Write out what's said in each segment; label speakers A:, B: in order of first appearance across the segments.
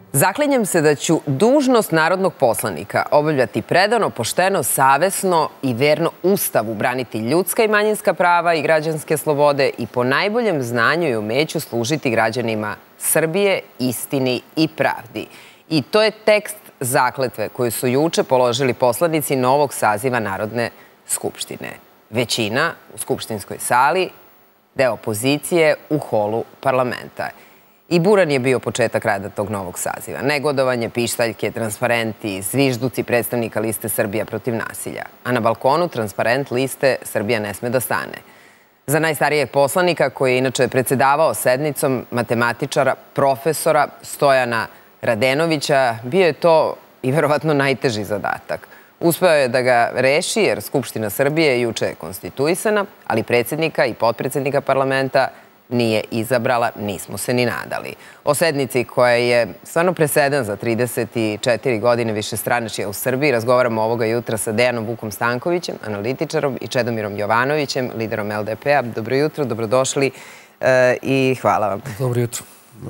A: Zaklinjem se da ću dužnost narodnog poslanika obavljati predano, pošteno, savesno i verno Ustavu, braniti ljudska i manjinska prava i građanske slobode i po najboljem znanju i umeću služiti građanima Srbije, istini i pravdi. I to je tekst zakletve koju su juče položili poslanici novog saziva Narodne skupštine. Većina u skupštinskoj sali, deo opozicije u holu parlamenta. I buran je bio početak rada tog novog saziva. Negodovanje, pištaljke, transparenti, zvižduci predstavnika liste Srbija protiv nasilja. A na balkonu transparent liste Srbija ne sme da stane. Za najstarijeg poslanika, koji je inače predsedavao sednicom, matematičara, profesora Stojana Radenovića, bio je to i verovatno najteži zadatak. Uspeo je da ga reši jer Skupština Srbije juče je konstituisana, ali predsjednika i potpredsjednika parlamenta nije izabrala, nismo se ni nadali. O sednici koja je stvarno presedan za 34 godine višestranačja u Srbiji razgovaramo ovoga jutra sa Dejanom Vukom Stankovićem, analitičarom, i Čedomirom Jovanovićem, liderom LDP-a. Dobro jutro, dobrodošli i hvala vam.
B: Dobro jutro.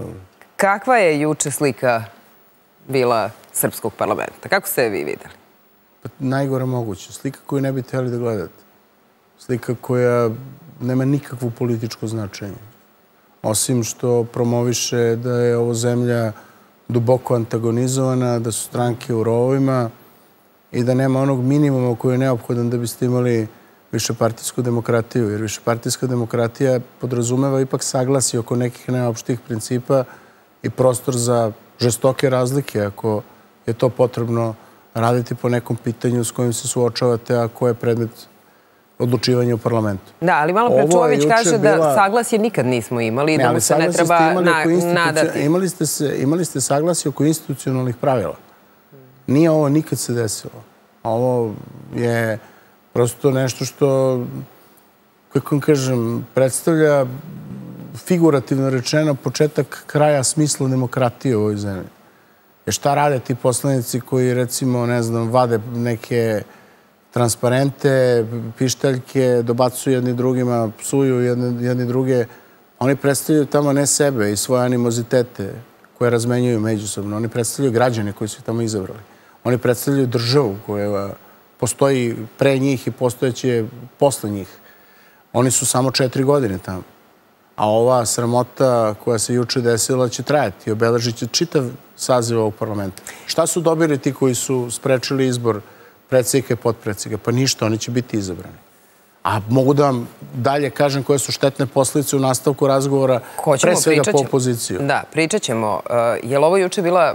A: Kakva je juče slika bila srpskog parlamenta? Kako ste je vi videli?
B: Najgore moguće. Slika koju ne bi htjeli da gledate. Slika koja nema nikakvo političko značenje. Osim što promoviše da je ovo zemlja duboko antagonizovana, da su stranke u rovovima i da nema onog minimuma koji je neophodan da biste imali višepartijsku demokratiju. Jer višepartijska demokratija podrazumeva ipak saglasje oko nekih neopštih principa i prostor za žestoke razlike ako je to potrebno raditi po nekom pitanju s kojim se suočavate, a koje je predmet odlučivanja u parlamentu.
A: Da, ali malo pre Čović kaže da saglasje nikad nismo imali i da mu se ne treba nadati.
B: Imali ste saglasje oko institucionalnih pravila. Nije ovo nikad se desilo. Ovo je prosto nešto što, kako vam kažem, predstavlja figurativno rečeno početak kraja smisla demokratije u ovoj zemlji. Jer šta rade ti poslanici koji, recimo, ne znam, vade neke transparente, pištaljke, dobacuju jedni drugima, psuju jedni druge. Oni predstavljaju tamo ne sebe i svoje animozitete koje razmenjuju međusobno. Oni predstavljaju građane koji su tamo izabrali. Oni predstavljaju državu koja postoji pre njih i postojeće posle njih. Oni su samo 4 godine tamo. A ova sramota koja se juče desila će trajati i obeležit će čitav saziv ovog parlamenta. Šta su dobili ti koji su sprečili izbor predsjednika i potpredsjednika? Pa ništa, oni će biti izabrani. A mogu da vam dalje kažem koje su štetne posljedice u nastavku razgovora, pre svega po opoziciju.
A: Da, pričat ćemo. Je li ovo juče bila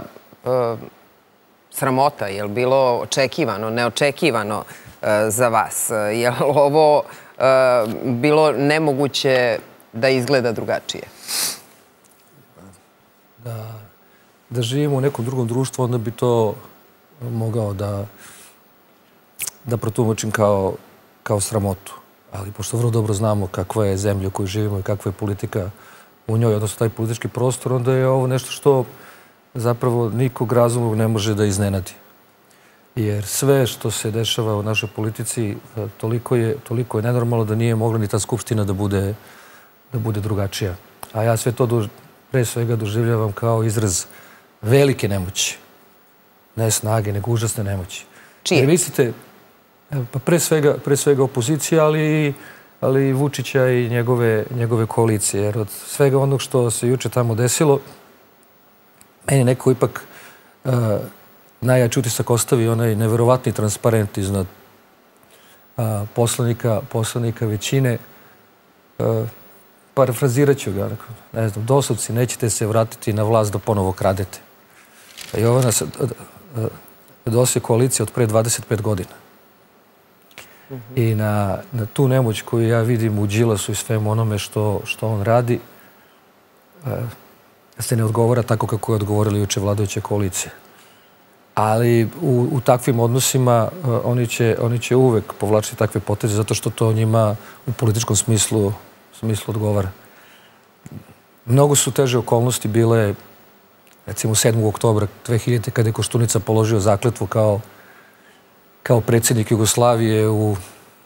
A: sramota? Je li bilo očekivano, neočekivano za vas? Je li ovo bilo nemoguće da izgleda drugačije?
C: Da živimo u nekom drugom društvu, onda bi to mogao da protumačim kao sramotu. Ali pošto vrlo dobro znamo kakva je zemlja u kojoj živimo i kakva je politika u njoj, odnosno taj politički prostor, onda je ovo nešto što zapravo nikog razumnog ne može da iznenadi. Jer sve što se dešava u našoj politici toliko je nenormalno da nije mogla ni ta skupština da bude drugačija. A ja sve to pre svega doživljavam kao izraz velike nemoći. Ne snage, nego užasne nemoći.
A: Čije?
C: Mislite, pa pre svega opozicija, ali i Vučića i njegove koalicije. Jer od svega onog što se juče tamo desilo, meni neko ipak najjači utisak ostavi onaj neverovatni transparent iznad poslanika većine. Parafrazirat ću ga, ne znam, doslovci, nećete se vratiti na vlast da ponovo kradete. I ovo nas dosje koalicija od pre 25 godina. I na tu nemoć koju ja vidim u Đilasu i svemu onome što on radi, se ne odgovara tako kako je odgovorili juče vladajuće koalicije. Ali u takvim odnosima oni će uvek povlačiti takve poteze zato što to njima u političkom smislu odgovara. Mnogo su teže okolnosti bile, recimo 7. oktobra 2000. kada je Koštunica položio zakletvu kao predsjednik Jugoslavije u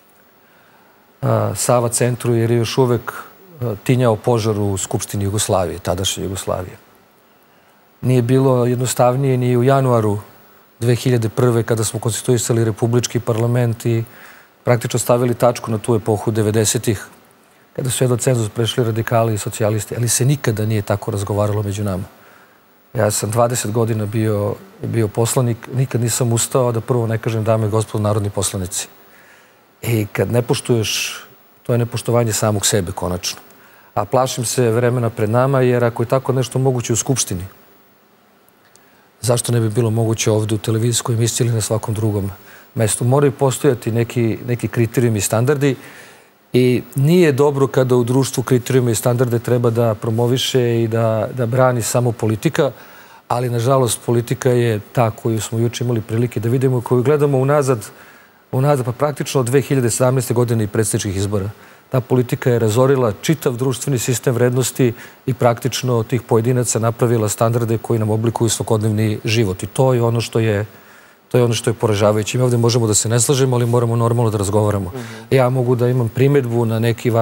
C: Sava centru, jer je još uvek tinjao požar u Skupštini Jugoslavije, tadašnje Jugoslavije. nije bilo jednostavnije ni u januaru 2001. kada smo konstituisali Republički parlament i praktično stavili tačku na tu epohu 90-ih, kada su jedno cenzus prešli radikali i socijalisti, ali se nikada nije tako razgovaralo među nama. Ja sam 20 godina bio poslanik, nikad nisam ustao da prvo ne kažem dame i gospodo narodni poslanici. I kad ne poštuješ, to je nepoštovanje samog sebe konačno. A plašim se vremena pred nama, jer ako je tako nešto moguće u Skupštini, zašto ne bi bilo moguće ovdje u televizijskoj emisiji ili na svakom drugom mestu? Moraju postojati neki kriterijumi i standardi i nije dobro kada u društvu kriterijumi i standarde treba da promoviše i da brani samo politika, ali nažalost politika je ta koju smo juče imali prilike da vidimo, koju gledamo unazad pa praktično od 2017. godine i predsjedničkih izbora. Ta politika je razorila čitav društveni sistem vrednosti i praktično od tih pojedinaca napravila standarde koji nam oblikuju svakodnevni život. I to je ono što je poražavajuće. Mi ovdje možemo da se ne slažemo, ali moramo normalno da razgovaramo. Ja mogu da imam primjedbu na neki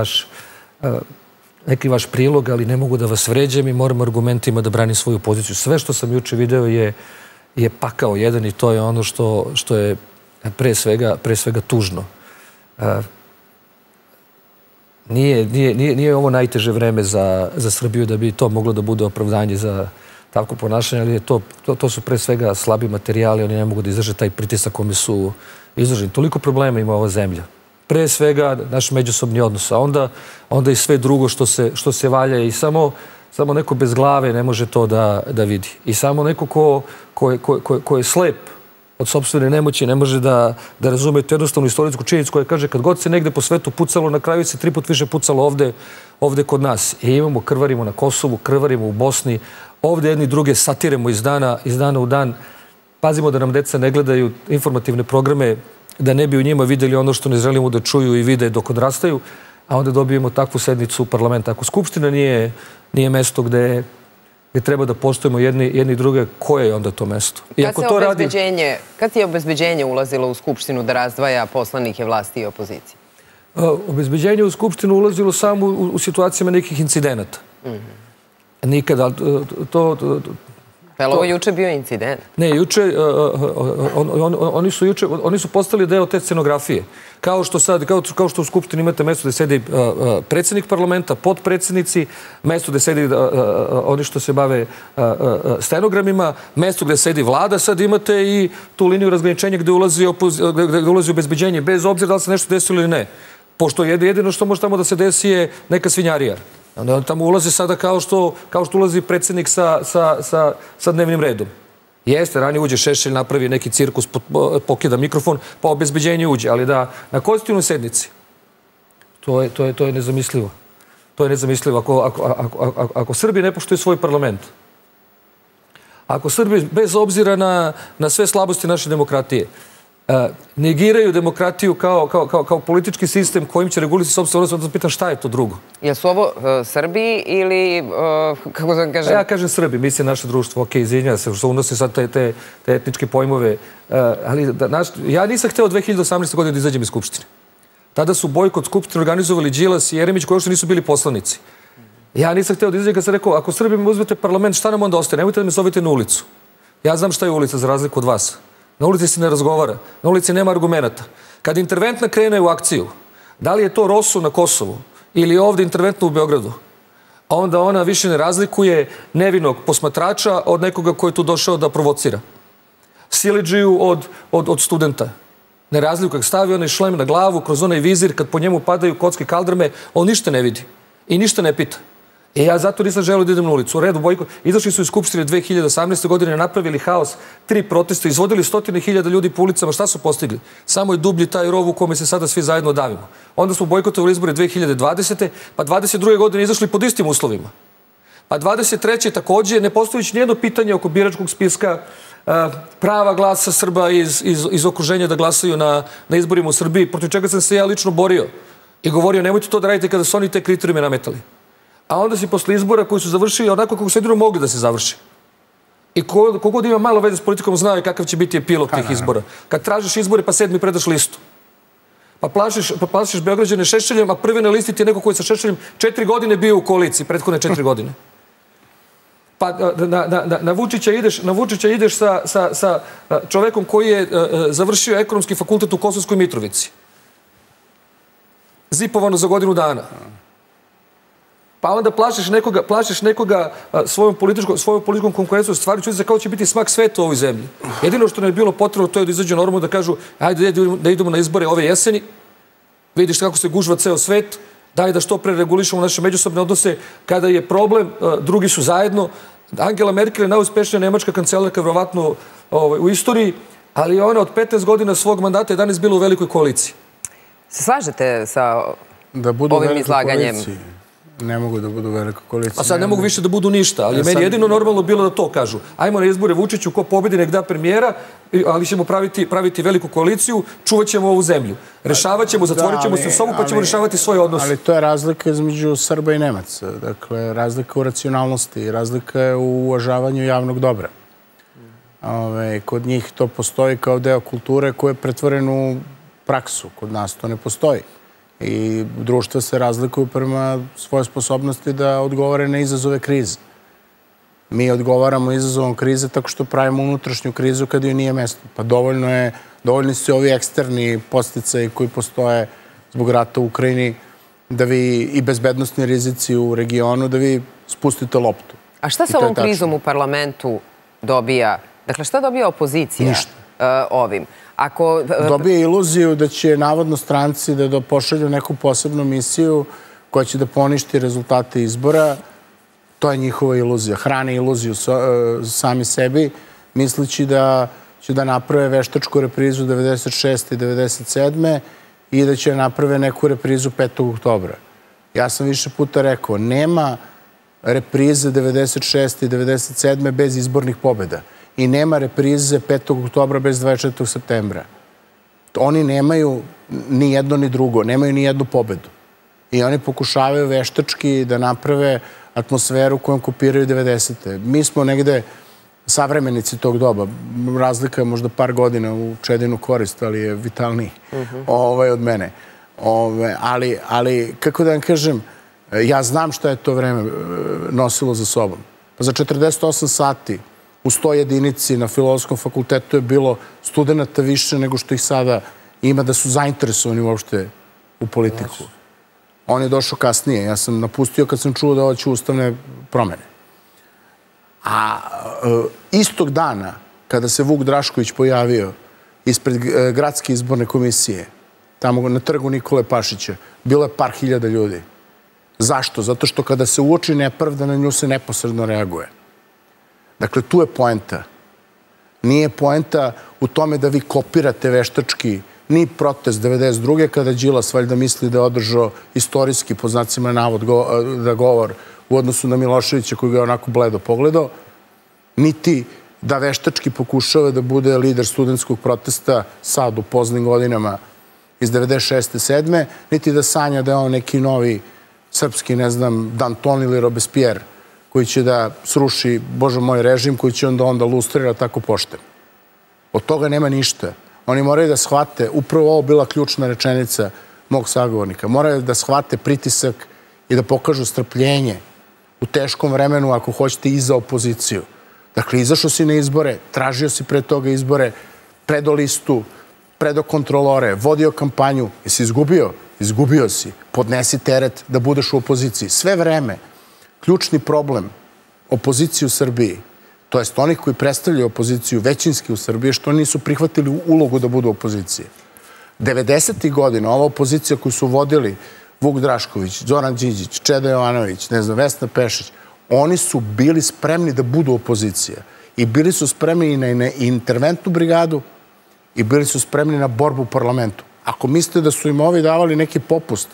C: vaš prilog, ali ne mogu da vas vređem i moram argumentima da branim svoju poziciju. Sve što sam juče video je pakao jedan i to je ono što je pre svega tužno. Nije ovo najteže vreme za Srbiju da bi to moglo da bude opravdanje za tako ponašanje, ali to su pre svega slabi materijali, oni ne mogu da izdrže taj pritisak kome su izloženi. Toliko problema ima ova zemlja. Pre svega naš međusobni odnos, a onda i sve drugo što se valja i samo neko bez glave ne može to da vidi. I samo neko ko je slep od sopstvene nemoći ne može da razume tu jednostavnu istorijsku činjenicu koja kaže kad god se negde po svetu pucalo, na kraju se 3 puta više pucalo ovde kod nas. I imamo, krvarimo na Kosovu, krvarimo u Bosni, ovde jedni druge satiremo iz dana u dan. Pazimo da nam deca ne gledaju informativne programe, da ne bi u njima videli ono što ne želimo da čuju i vide dok odrastaju, a onda dobijemo takvu sednicu parlamenta. Ako Skupština nije mesto gde treba da postojimo jedni i druge, koje je onda to mesto?
A: Kad je obezbeđenje ulazilo u Skupštinu da razdvaja poslanike vlasti i opozicije?
C: Obezbeđenje u Skupštinu ulazilo samo u situacijama nekih incidenata. Nikada.
A: Pa je li ovo juče bio incident?
C: Ne, juče, oni su postali deo te scenografije. Kao što u Skupštini imate mesto gde sedi predsjednik parlamenta, potpredsjednici, mesto gde sedi oni što se bave stenogramima, mesto gde sedi vlada, sad imate i tu liniju razgraničenja gde ulazi obezbeđenje, bez obzira da li se nešto desilo ili ne. Pošto jedino što može tamo da se desi je neka svinjarija. Onda tamo ulazi sada kao što ulazi predsjednik sa dnevnim redom. Jeste, ranije uđe Šešelj, napravi neki cirkus, pokida mikrofon, pa obezbeđenje uđe. Ali da na konstitutivnoj sednici, to je nezamislivo. To je nezamislivo. Ako Srbi ne poštuju svoj parlament, ako Srbi, bez obzira na sve slabosti naše demokratije, negiraju demokratiju kao politički sistem kojim će regulisati sopstveno odnos, onda se pitam šta je to drugo.
A: Jel su ovo Srbi ili, kako da kažem...
C: Ja kažem Srbi, mislim naše društvo, ok, izvinjam se, što unosi sad te etničke pojmove, ali ja nisam hteo 2018. godine da izađem iz Skupštine. Tada su bojkot Skupštine organizovali Đilas i Jeremić koji uopšte nisu bili poslanici. Ja nisam hteo da izađem kad sam rekao, ako Srbima uzmete parlament, šta nam onda ostaje? Nemojte da me zovete na ulicu. Ja znam šta je ulica za razliku od vas. Na ulici se ne razgovara, na ulici nema argumenata. Kad interventna krene u akciju, da li je to Rosu na Kosovu ili ovdje interventno u Beogradu, onda ona više ne razlikuje nevinog posmatrača od nekoga koji je tu došao da provocira. Siledžiju od studenta. Ne razlikuje, stavi onaj šlem na glavu kroz onaj vizir, kad po njemu padaju kocke kaldrme, on ništa ne vidi i ništa ne pita. I ja zato nisam želeo da idem na ulicu. U redu bojkot. Izašli su iz Skupštine 2018. godine, napravili haos, 3 protesta, izvodili 100.000 ljudi po ulicama. Šta su postigli? Samo je dublji taj rov u kome se sada svi zajedno davimo. Onda smo bojkotovali izbore 2020. Pa 22. godine izašli pod istim uslovima. Pa 23. također, ne postojići nijedno pitanje oko biračkog spiska, prava glasa Srba iz okruženja da glasaju na izborima u Srbiji, protiv čega sam se ja lično borio i govorio nemojte to da radite kada su oni te kriterijume nametali. A onda si posle izbora koji su završili onako kako su jedino mogli da se završi. I kogod ima malo veze s politikom znao kakav će biti epilog tih izbora. Kad tražiš izbore pa 7. predaš listu. Pa plašiš Beograđane Šešeljem, a prvi na listi ti je neko koji sa Šešeljem 4 godine bio u koaliciji, prethodne 4 godine. Pa na Vučića ideš sa čovekom koji je završio ekonomski fakultet u Kosovskoj Mitrovici. Zipovano za godinu dana. Pa onda plašiš nekoga svojom političkom konkurencijom, stvari čuti za kao će biti smak sveta u ovoj zemlji. Jedino što ne je bilo potrebno to je da izađu normalno da kažu ajde da idemo na izbore ove jeseni, vidiš kako se gužva ceo svet, daj da što pre regulišemo naše međusobne odnose. Kada je problem, drugi su zajedno. Angela Merkel je najuspešnija nemačka kancelarka vjerovatno u istoriji, ali ona od 15 godina svog mandata je danas bila u velikoj koaliciji.
A: Se slažete sa ovim izlaganjem?
B: Ne mogu da budu velika koalicija.
C: A sad ne mogu više da budu ništa, ali meni jedino normalno bilo da to kažu. Ajmo na izbore Vučiću, ko pobedi nek da premijera, ali ćemo praviti veliku koaliciju, čuvat ćemo ovu zemlju. Rešavat ćemo, zatvorit ćemo se u sobu, pa ćemo rešavati svoje odnose.
B: Ali to je razlika između Srba i Nemaca. Dakle, razlika u racionalnosti, razlika je u uvažavanju javnog dobra. Kod njih to postoji kao deo kulture koja je pretvoren u praksu. Kod nas to ne postoji. I društva se razlikuju prema svoje sposobnosti da odgovore na izazove krize. Mi odgovaramo izazovom krize tako što pravimo unutrašnju krizu kad joj nije mesto. Pa dovoljni su ovi eksterni podsticaji koji postoje zbog rata u Ukrajini da vi i bezbednostni rizici u regionu, da vi spustite loptu.
A: A šta sa ovom krizom u parlamentu dobija? Dakle, šta dobija opozicija ovim?
B: Dobije iluziju da će navodno stranci da pošalju neku posebnu misiju koja će da poništi rezultate izbora. To je njihova iluzija. Hrane iluziju sami sebi, misleći da će da naprave veštačku reprizu 96. i 97. i da će naprave neku reprizu 5. oktobra. Ja sam više puta rekao, nema reprize 96. i 97. bez izbornih pobjeda. I nema reprize 5. oktobra bez 24. septembra. Oni nemaju ni jedno ni drugo, nemaju ni jednu pobedu. I oni pokušavaju veštački da naprave atmosferu kojom kopiraju 90. Mi smo negde savremenici tog doba. Razlika je možda par godina u Čedinu korist, ali je vitalniji od mene. Ali, kako da vam kažem, ja znam šta je to vreme nosilo za sobom. Za 48 sati u 100 jedinici na Filozofskom fakultetu je bilo studenta više nego što ih sada ima da su zainteresovani uopšte u politiku. On je došao kasnije. Ja sam napustio kad sam čuo da hoće ustavne promene. A istog dana, kada se Vuk Drašković pojavio ispred Gradske izborne komisije, tamo na trgu Nikole Pašića, bilo je par hiljada ljudi. Zašto? Zato što kada se uoči nepravda, na nju se neposredno reaguje. Dakle, tu je poenta. Nije poenta u tome da vi kopirate veštački ni protest 92. kada Đilas valjda misli da je održao istorijski, po znacima navod, govor u odnosu na Miloševića koji ga je onako bledo pogledao, niti da veštački pokušava da bude lider studentskog protesta sad u poznim godinama iz 96. 7. niti da sanja da je on neki novi srpski, ne znam, Danton ili Robespierre koji će da sruši, Bože moj, režim, koji će onda lustrira tako pošteno. Od toga nema ništa. Oni moraju da shvate, upravo ovo bila ključna rečenica mog sagovornika, moraju da shvate pritisak i da pokažu strpljenje u teškom vremenu, ako hoćete, i za opoziciju. Dakle, izašao si na izbore, tražio si pre toga izbore, predo listu, predo kontrolore, vodio kampanju. Jesi izgubio? Izgubio si. Podnesi teret da budeš u opoziciji. Sve vreme. Ključni problem opozicije u Srbiji, to jest onih koji predstavljaju opoziciju većinski u Srbiji, što oni nisu prihvatili ulogu da budu opozicije. 90. godina ova opozicija koju su vodili Vuk Drašković, Zoran Đinđić, Čeda Jovanović, ne znam, Vesna Pešić, oni su bili spremni da budu opozicija. I bili su spremni i na interventnu brigadu i bili su spremni na borbu u parlamentu. Ako mislite da su im ovi davali neki popust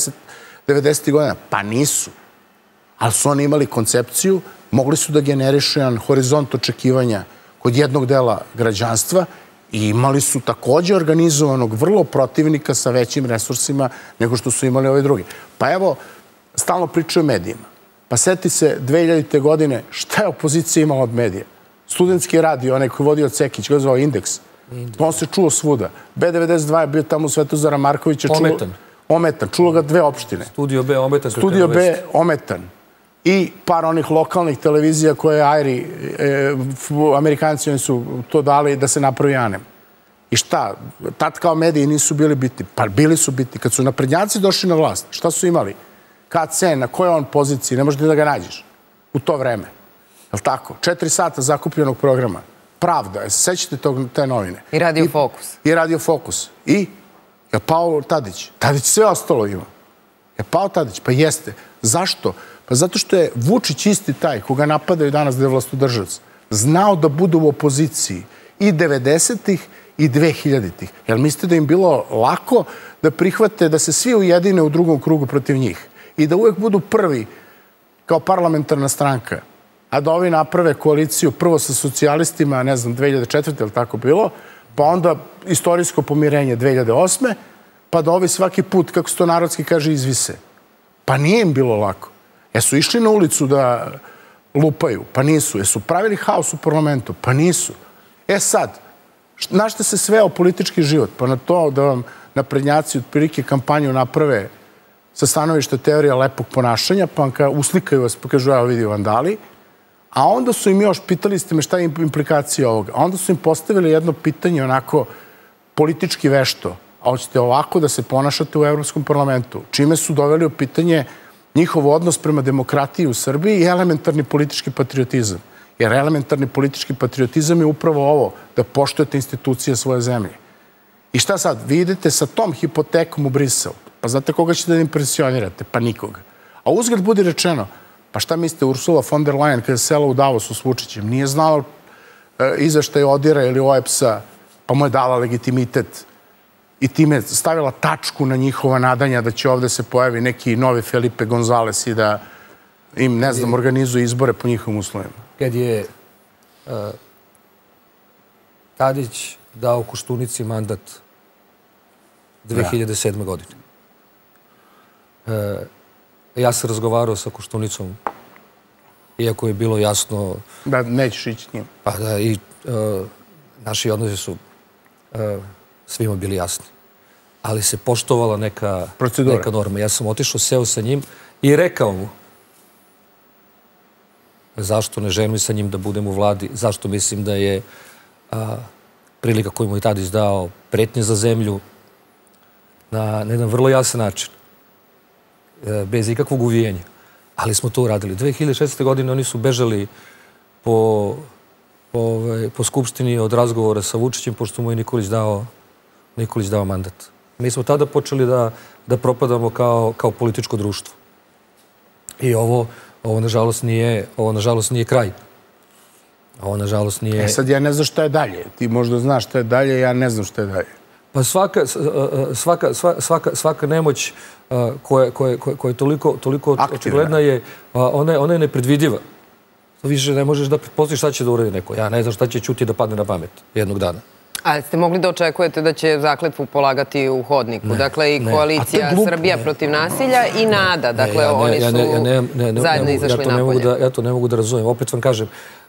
B: 90. godina, pa nisu. Ali su oni imali koncepciju, mogli su da generišu jedan horizont očekivanja kod jednog dela građanstva i imali su takođe organizovanog vrlo protivnika sa većim resursima nego što su imali ovi drugi. Pa evo, stalno pričaju o medijima. Pa seti se 2000. godine šta je opozicija imala od medija. Studentski radio, onaj koji vodio Cekić, koji je zvao Indeks. On se čuo svuda. B92 je bio tamo u Svetozara Markovića.
C: Ometan.
B: Ometan. Čulo ga 2 opštine.
C: Studio B ometan.
B: Studio B ometan. i par onih lokalnih televizija koje Airi, Amerikanci su to dali da se napravi Anem. I šta? Tad kao mediji nisu bili bitni. Pa bili su bitni. Kad su naprednjaci došli na vlast, šta su imali? KC, na kojoj on poziciji? Ne možeš da ga nađeš u to vreme. Je li tako? 4 sata zakupljenog programa. Pravda. Sećate te novine?
A: I Radio Fokus.
B: I Radio Fokus. I? Je pao Tadić. Tadić sve ostalo ima. Je pao Tadić. Pa jeste. Zašto? Pa zato što je Vučić isti taj koga napadaju danas da je vlastodržac. Znao da budu u opoziciji i 90-ih i 2000-ih. Jel mislite da im bilo lako da prihvate da se svi ujedine u drugom krugu protiv njih i da uvek budu prvi kao parlamentarna stranka, a da ovi naprave koaliciju prvo sa socijalistima, ne znam, 2004. ili tako bilo, pa onda istorijsko pomirenje 2008. pa da ovi svaki put, kako se to narodski kaže, izvise. Pa nije im bilo lako. Jesu išli na ulicu da lupaju? Pa nisu. Jesu pravili haos u parlamentu? Pa nisu. Sad, na što se sveo politički život? Pa na to da vam naprednjaci otprilike kampanju naprave sa stanovišta teorija lepog ponašanja, pa vam uslikaju vas, pa kažu, evo vidi vandali, a onda su im još, pitali ste me šta je implikacija ovoga, a onda su im postavili jedno pitanje onako politički vešto, a hoćete ovako da se ponašate u Evropskom parlamentu, čime su doveli u pitanje njihov odnos prema demokratiji u Srbiji i elementarni politički patriotizam. Jer elementarni politički patriotizam je upravo ovo, da poštujete institucije svoje zemlje. I šta sad? Vi idete sa tom hipotekom u Brisel. Pa znate koga ćete da impresionirate? Pa nikoga. A uzgled budi rečeno, pa šta mislite, Ursula von der Leyen kada je sela u Davosu s Vučićem, nije znala izveštaj Odira ili OEBS-a, pa mu je dala legitimitet i time stavila tačku na njihova nadanja da će ovde se pojavi neki novi Felipe Gonzales i da im, ne znam, organizuje izbore po njihovim uslovima.
C: Kad je Tadić dao Koštunici mandat 2007. godine, ja sam razgovarao sa Koštunicom, iako je bilo jasno...
B: Da, nećeš ići s njim.
C: Pa da, i naši odnosi su svima bili jasni. Ali se poštovala neka norma. Ja sam otišao, seo sa njim i rekao mu zašto ne želim sa njim da budem u vladi, zašto mislim da je prilika koju mu je Tadić dao pretnje za zemlju na jedan vrlo jasan način, bez ikakvog uvijenja. Ali smo to uradili. 2016. godine oni su bežali po Skupštini od razgovora sa Vučićem, pošto mu je Nikolić dao mandat. Mi smo tada počeli da propadamo kao političko društvo. I ovo nažalost nije kraj. Ovo nažalost nije...
B: Sad ja ne znam šta je dalje. Ti možda znaš šta je dalje, ja ne znam šta je dalje.
C: Pa svaka nemoć koja je toliko očigledna je, ona je nepredvidiva. Više ne možeš da pretpostaviš šta će da uradi neko. Ja ne znam šta će ćuti da padne na pamet jednog dana.
A: Ali ste mogli da očekujete da će zakletvu polagati u hodniku? Dakle, i koalicija Srbija protiv nasilja i NADA. Dakle, oni su zajedno izašli napolje.
C: Ja to ne mogu da razumem. Opet vam kažem.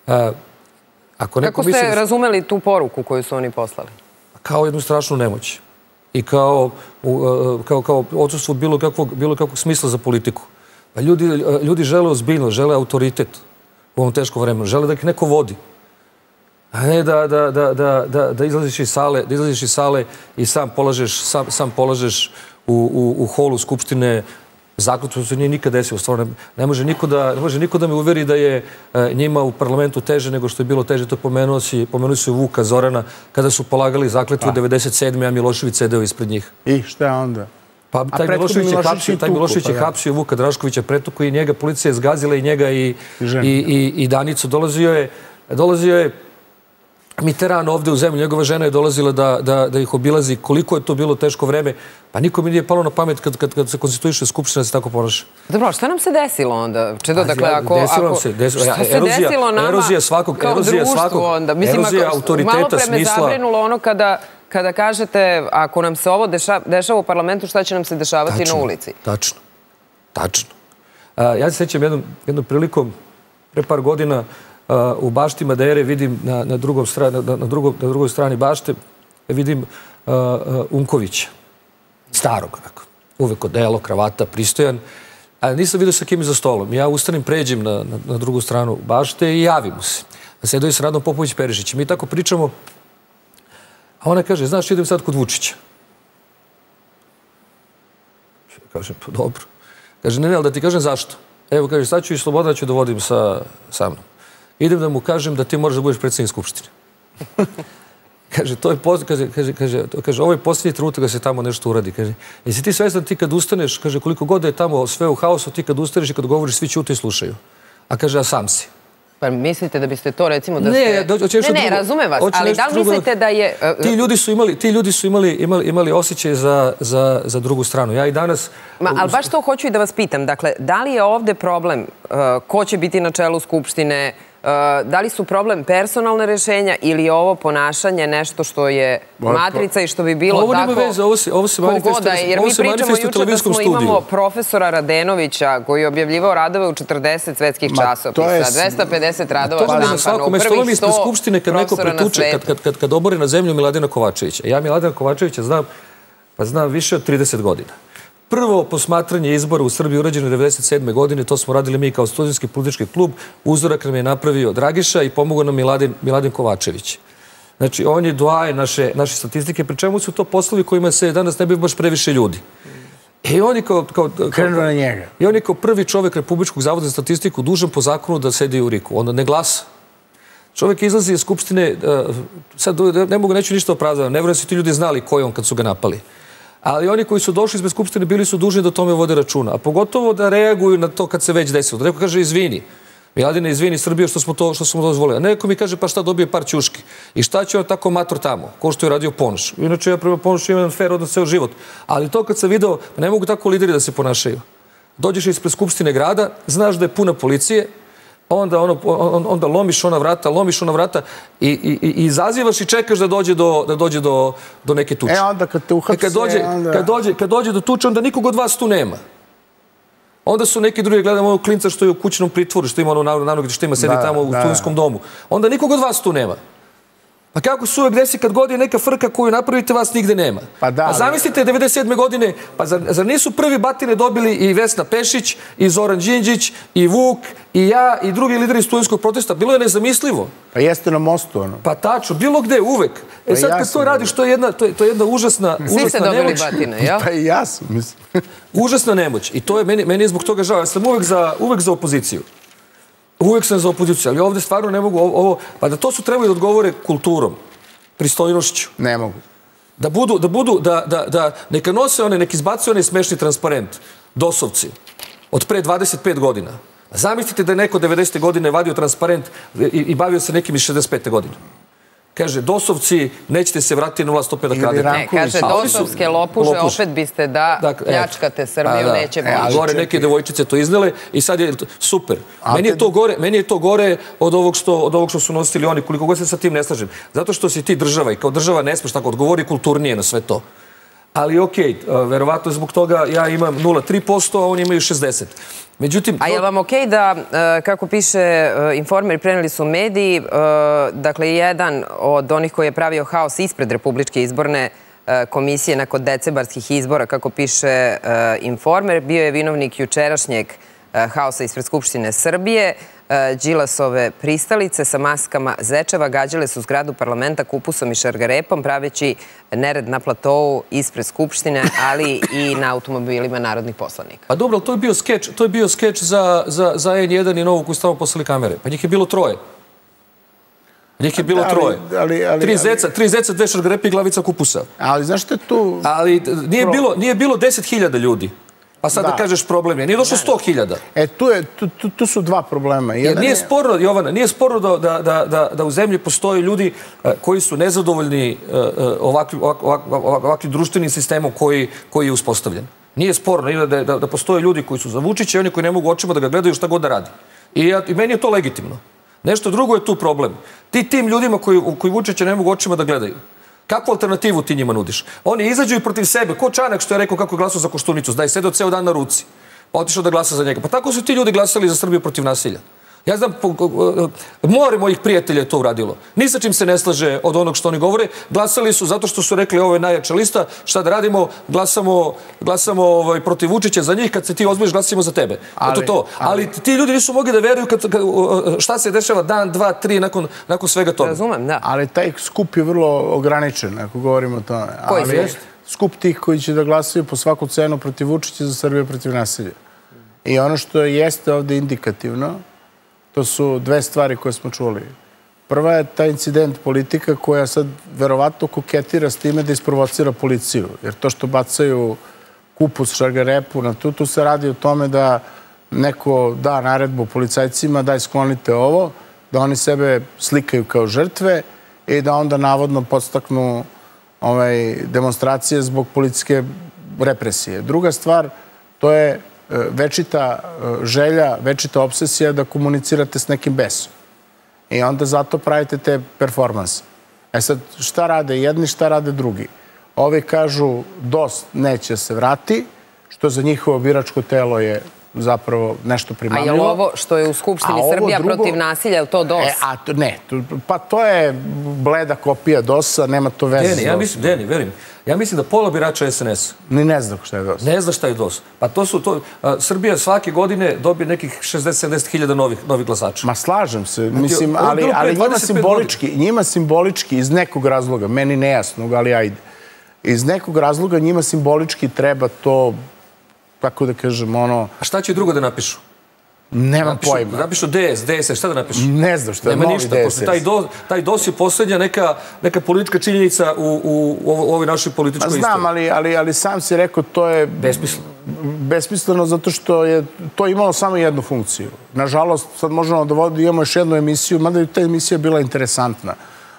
A: Kako ste razumeli tu poruku koju su oni poslali?
C: Kao jednu strašnu nemoć. I kao odsustvo bilo kakvog smisla za politiku. Ljudi žele ozbiljnost, žele autoritet u ovom teškom vremenu. Žele da ih neko vodi. A ne da izlaziš iz sale i sam polažeš u holu Skupštine zakletvu, se nije nikad desilo. Stvarno, ne može niko da me uveri da je njima u parlamentu teže nego što je bilo teže. To pomenuo si Vuka Zorana kada su polagali zakletvu 97. a Milošević sedeo ispred njih.
B: I šta je onda?
C: Pa taj Milošević je hapsio Vuka Draškovića, pretuku i njega, policija je zgazila i njega i Danicu. Dolazio je Mitterrand ovde u zemlju, njegova žena je dolazila da ih obilazi. Koliko je to bilo teško vreme, pa niko mi nije palo na pamet kad se konstituiše Skupština da se tako ponaša.
A: Dobro, šta nam se desilo onda? Čedo, dakle, šta se desilo nama kao društvu onda?
C: Erozija autoriteta,
A: malo pre me
C: smisla.
A: zabrinulo ono kada kažete, ako nam se ovo dešava u parlamentu, šta će nam se dešavati na ulici?
C: Tačno. Ja se sjećam jednom prilikom, pre par godina, u bašti Madere vidim na drugoj strani bašte vidim Unkovića, starog, uvek odelo, kravata, pristojan, a nisam vidio sa kim je za stolom. Ja ustanem, pređem na drugu stranu bašte i javim mu se. Sedeo je sa Radom Popović-Perišić. Mi tako pričamo, a ona kaže, znaš, idem sad kod Vučića. Kažem, pa dobro. Kaže, ne, ali da ti kažem zašto. Evo, kaže, sad ću i Slobodana ću da vodim sa mnom. Idem da mu kažem da ti moraš da budeš predsjednik Skupštine. Kaže, ovo je posljednji trenutak da se tamo nešto uradi. Kaže, jesi ti svestan ti kad ustaneš, kaže, koliko god je tamo sve u haosu, ti kad ustaneš i kad govoriš, svi ćute i slušaju. A kaže, a sam si.
A: Pa mislite da biste to, recimo, da
C: ste...
A: Ne, razumem vas, ali da li mislite da je...
C: Ti ljudi su imali osjećaj za drugu stranu. Ja i danas...
A: Ali baš to hoću i da vas pitam. Dakle, da li je ovde problem ko će biti na čelu Skupštine, da li su problem personalne rešenja ili je ovo ponašanje nešto što je matrica i što bi bilo tako...
C: Ovo nema veze, ovo se manifestuje u televizijskom studiju.
A: Imamo profesora Radenovića koji je objavljivao radove u 40 svetskih časopisa, 250 radova štampano u prvih 100
C: Skupštine kad neko pretuče, kad obore na zemlju Miladina Kovačevića. Ja Miladina Kovačevića znam više od 30 godina. Prvo posmatranje izbora u Srbiji urađeno 1997. godine, to smo radili mi kao studentski politički klub, uzorak nam je napravio Dragiša i pomogao nam Miladin Kovačević. Znači, on je doaje naše statistike, pri čemu su to poslovi kojima se danas ne bi baš previše ljudi. I on je kao prvi čovjek Republičkog zavoda za statistiku dužan po zakonu da sedi u RIK-u, onda ne glasa. Čovjek izlazi iz Skupštine, sad neću ništa opravdati, ne vjerujem da su ti ljudi znali ko je on kad su ga napali. Ali oni koji su došli iz Skupštine bili su dužni da o tome vode računa. A pogotovo da reaguju na to kad se već desilo. Da neko kaže izvini. Miladine, izvini Srbije što smo to dozvolili. A neko mi kaže pa šta dobije par ćuški. I šta će on tako mator tamo? Ko što je radio Ponoš. Inače ja prema Ponošu imam fair odnos ceo život. Ali to kad sam video, ne mogu tako lideri da se ponašaju. Dođeš ispred Skupštine grada, znaš da je puna policije, onda lomiš ona vrata i izazivaš i čekaš da dođe do neke tuče.
B: Onda kad te uhapse...
C: Kad dođe do tuče, onda nikog od vas tu nema. Onda su neki drugi, gledamo onog klinca što je u kućnom pritvoru, što ima ono nanogi što ima, sedi tamo u studentskom domu. Onda nikog od vas tu nema. Pa kako se uvek desi kad god je neka frka koju napravite, vas nigde nema. Pa zamislite 1997. godine, pa zar nisu prvi batine dobili i Vesna Pešić, i Zoran Đinđić, i Vuk, i ja, i drugi lideri studentskog protesta? Bilo je nezamislivo.
B: Pa jeste na mostu, ono.
C: Pa tačno, bilo gde, uvek. E sad kad to radiš, to je jedna užasna nemoć.
A: Svi ste dobili batine, jel?
B: Pa i ja sam, mislim.
C: Užasna nemoć. I to je, meni je zbog toga žao. Ja sam uvek za opoziciju. Uvijek sam za opoziciju, ali ovdje stvarno ne mogu ovo... Pa da to su trebali da odgovore kulturom, pristojnošću.
B: Ne mogu.
C: Da neka nose one, neka izbacuju onaj smešni transparent, dosovci, od pre 25 godina. Zamislite da je neko 90. godine vadio transparent i bavio se nekim iz 65. godine. Kaže, dosovci, nećete se vratiti na vlast opet da kradete.
A: Ne, kaže, dosovske lopuže, opet biste da pljačkate Srbiju, neće moći.
C: Gore neke devojčice to iznele i sad je super. Meni je to gore od ovog što su nosili oni, koliko god se sa tim ne slažem. Zato što si ti država i kao država ne smeš tako odgovori kulturnije na sve to. Ali okej, verovatno zbog toga ja imam 0,3%, a oni imaju 60%.
A: A je li vam okej da, kako piše Informer, preneli su mediji, dakle, jedan od onih koji je pravio haos ispred Republičke izborne komisije nakon decembarskih izbora, kako piše Informer, bio je vinovnik jučerašnjeg haosa ispred Skupštine Srbije. Đilasove pristalice sa maskama zečeva gađale su zgradu parlamenta kupusom i šargarepom, praveći nered na platovu ispred Skupštine, ali i na automobilima narodnih poslanika.
C: A dobro, to je bio skeč za N1 i Novu koju stavamo poslali kamere. Pa njih je bilo troje. Tri zeca, dve šargarepe i glavica kupusa.
B: Ali znaš što je tu...
C: Ali nije bilo 10.000 ljudi. Pa sad da kažeš problem je. Nije došlo 100.000.
B: E, tu su dva problema.
C: Nije sporno, Jovana, nije sporno da u zemlji postoje ljudi koji su nezadovoljni ovakvim društvenim sistemom koji je uspostavljen. Nije sporno da postoje ljudi koji su za Vučića i oni koji ne mogu očima da ga gledaju šta god da radi. I meni je to legitimno. Nešto drugo je tu problem. Tim ljudima koji Vučića ne mogu očima da gledaju. Kakvu alternativu ti njima nudiš? Oni izađu i protiv sebe. Ko Čanak što je rekao kako je glasao za Koštunicu. Da je sedeo ceo dan na ruci. Pa otišao da glasa za njega. Pa tako su ti ljudi glasali za Srbiju protiv nasilja. Ja znam, more mojih prijatelja je to uradilo. Ni sa čim se ne slaže od onog što oni govore. Glasali su zato što su rekli ovo je najjača lista, šta da radimo, glasamo protiv Vučića za njih, kad se ti ozbilješ glasimo za tebe. Eto to. Ali ti ljudi nisu mogli da veruju šta se dešava dan, dva, tri nakon svega toga.
A: Razumem, da.
B: Ali taj skup je vrlo ograničen, ako govorimo o tome.
A: Koji skup?
B: Skup tih koji će da glasaju po svaku cenu protiv Vučića za Srbiju protiv nasilja. I ono što jeste ovde indikativno, to su dve stvari koje smo čuli. Prva je taj incident politika koja sad verovatno koketira s time da isprovocira policiju. Jer to što bacaju kupus, šargarepu na tu se radi o tome da neko da naredbu policajcima, daj sklonite ovo, da oni sebe slikaju kao žrtve i da onda navodno podstaknu demonstracije zbog policijske represije. Druga stvar, to je večita želja, večita obsesija da komunicirate s nekim besom. I onda zato pravite te performanse. E sad, šta rade jedni, šta rade drugi? Ovi kažu DOS neće se vrati, što za njihovo biračko telo je zapravo nešto primamljivo.
A: A je li ovo što je u Skupštini Srbija protiv nasilja, je to DOS?
B: Ne, pa to je bleda kopija DOS-a, nema to veze s DOS-om.
C: Deni, verujem. Ja mislim da pola birača SNS.
B: Ni ne zna šta je DOS.
C: Ne zna šta je DOS. Pa to su to... Srbija svake godine dobije nekih 60-70 hiljada novih glasača.
B: Ma slažem se, mislim, ali njima simbolički, iz nekog razloga, meni nejasnog, ali ajde, iz nekog razloga njima simbolički treba to, kako da kažem, ono...
C: A šta će drugo da napišu?
B: Nemam pojma.
C: Napišu DS, DSS, šta da napišu?
B: Ne znam šta je novi DSS.
C: Nema ništa, taj DOS je poslednja neka politička činjenica u ovoj našoj političkoj istoriji.
B: Znam, ali sam si rekao, to je...
C: Besmisleno.
B: Besmisleno zato što je to imalo samo jednu funkciju. Nažalost, sad možemo da imamo još jednu emisiju, mada je ta emisija bila interesantna.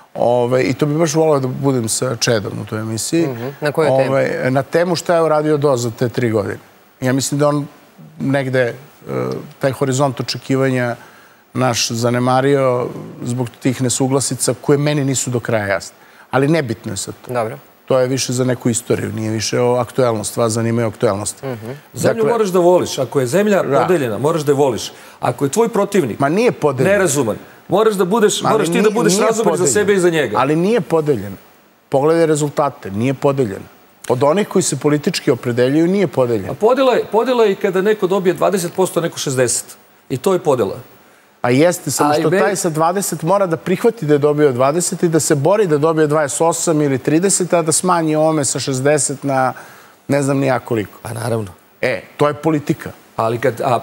B: I to bi baš volao da budem sa Čedom u toj emisiji.
A: Na koju temu?
B: Na temu šta je uradio DOS za te 3 godine. Ja mislim da on negde taj horizont očekivanja naš zanemario zbog tih nesuglasica koje meni nisu do kraja jasne. Ali nebitno je sad to.
A: Dobro.
B: To je više za neku istoriju, nije više o aktuelnosti. Vas zanimaju aktuelnosti.
C: Zemlju moraš da voliš. Ako je zemlja podeljena, moraš da je voliš. Ako je tvoj protivnik nerazuman, moraš ti da budeš razuman za sebe i za njega.
B: Ali nije podeljen. Pogledaj rezultate, nije podeljen. Od onih koji se politički opredeljuju nije podeljen.
C: A podela je i kada neko dobije 20%, neko 60%. I to je podela.
B: A jeste, samo što taj sa 20 mora da prihvati da je dobio 20 i da se bori da dobije 28 ili 30, a da smanji ovome sa 60 na ne znam ni ja koliko.
C: Pa naravno.
B: To je politika.
C: Ali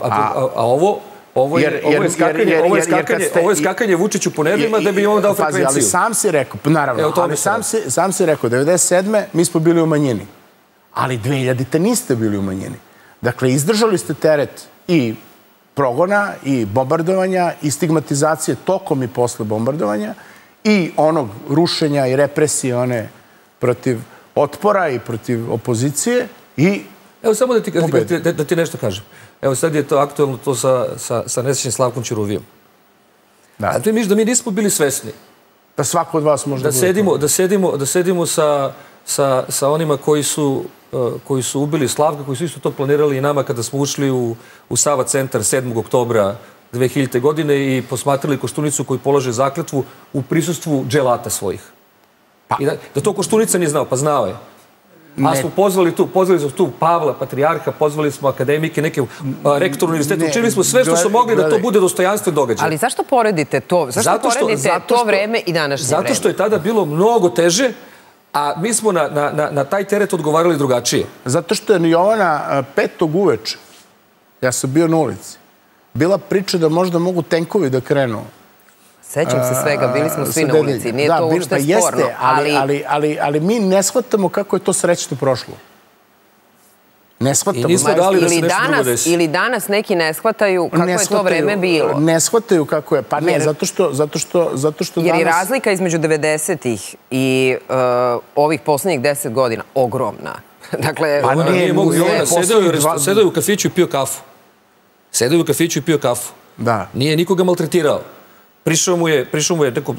C: ovo je skakanje Vučiću po nebima da bi on dao frekvenciju.
B: Ali sam si rekao, naravno, sam si rekao, 1997. mi smo bili u manjini. Ali 2000-te niste bili u manjini. Dakle, izdržali ste teret i progona, i bombardovanja, i stigmatizacije tokom i posle bombardovanja, i onog rušenja i represije one protiv otpora i protiv opozicije i...
C: Evo samo da ti nešto kažem. Evo sad je to aktualno to sa nesrećnim Slavkom Ćuruvijom. A ti misliš da mi nismo bili svesni?
B: Da svako od vas može
C: da sedimo sa onima koji su ubili Slavka, koji su isto to planirali i nama kada smo ušli u Sava centar 7. oktobra 2000. godine i posmatrali Koštunicu koji polaže zakletvu u prisustvu dželata svojih. Da to Koštunica nije znao, pa znao je. A smo pozvali tu Pavla, patrijarha, pozvali smo akademike, neke rektor univerziteta, učinili smo sve što su mogli da to bude dostojanstven događaj.
A: Ali zašto poredite to? Zašto poredite to vreme i današnje vreme?
C: Zato što je tada bilo mnogo teže, a mi smo na taj teret odgovarali drugačije.
B: Zato što je Jovana 5. uveče, ja sam bio na ulici, bila priča da možda mogu tenkovi da krenu.
A: Sećam se svega, bili smo svi na ulici, nije to uopšte sporno.
B: Ali mi ne shvatamo kako je to srećno prošlo. Ne shvatamo.
C: I nismo dali da se nešto drugo desi.
A: Ili danas neki ne shvataju kako je to vreme bilo.
B: Ne shvataju kako je. Pa ne, zato što danas...
A: Jer je razlika između 90-ih i ovih poslednjih 10 godina ogromna. Dakle...
C: Sedao je u kafiću i pio kafu. Sedao je u kafiću i pio kafu.
B: Da.
C: Nije nikoga maltretirao. Prišao mu je neko